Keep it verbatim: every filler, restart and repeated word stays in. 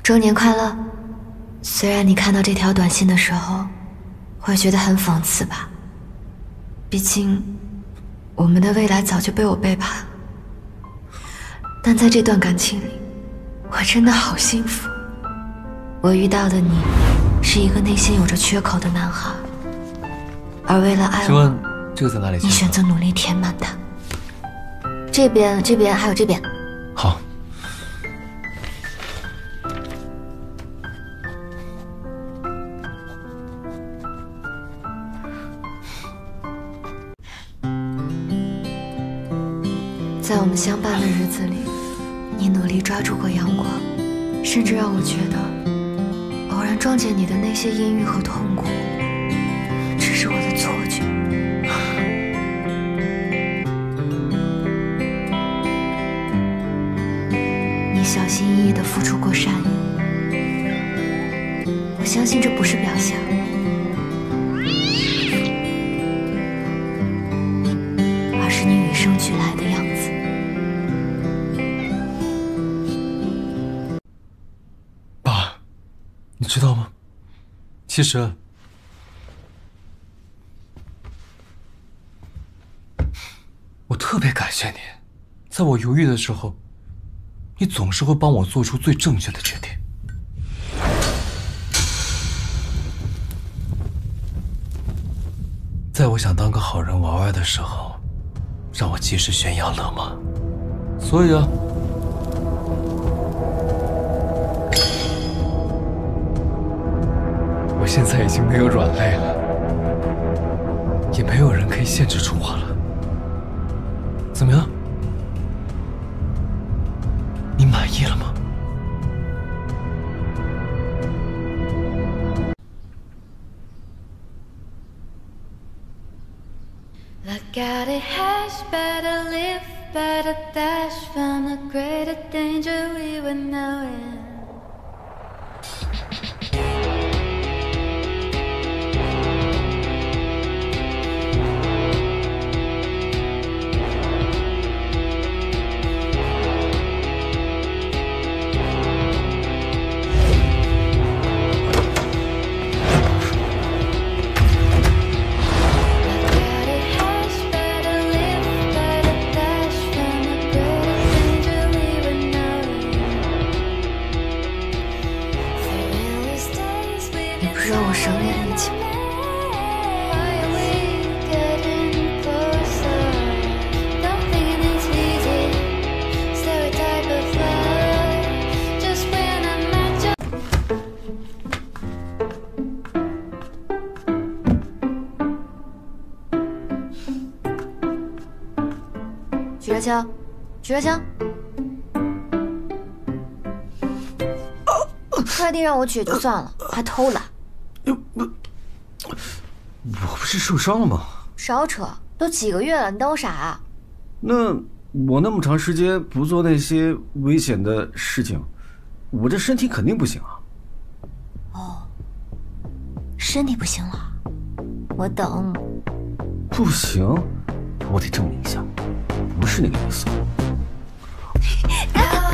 周年快乐！虽然你看到这条短信的时候，会觉得很讽刺吧？毕竟，我们的未来早就被我背叛了。但在这段感情里，我真的好幸福。我遇到的你，是一个内心有着缺口的男孩，而为了爱我， 请问这个在哪里？ 你选择努力填满它。这边，这边，还有这边。 好。 在我们相伴的日子里，你努力抓住过阳光，甚至让我觉得，偶然撞见你的那些阴郁和痛苦，只是我的错觉。你小心翼翼地付出过善意，我相信这不是表象。 而是你与生俱来的样子。 爸，你知道吗？其实，我特别感谢你，在我犹豫的时候，你总是会帮我做出最正确的决定。在我想当个好人玩玩的时候。 让我及时悬崖勒马，所以啊，我现在已经没有软肋了，也没有人可以限制住我了。怎么样？你满意了吗？ Look out, it has better live, better dash from the greater danger we were knowing. 许热清，许热清，快递让我取就算了，还偷懒。 我我不是受伤了吗？ 少扯，都几个月了，你当我傻啊？ 那我那么长时间不做那些危险的事情，我这身体肯定不行啊。 哦，身体不行了，我等。 不行，我得证明一下，不是那个意思。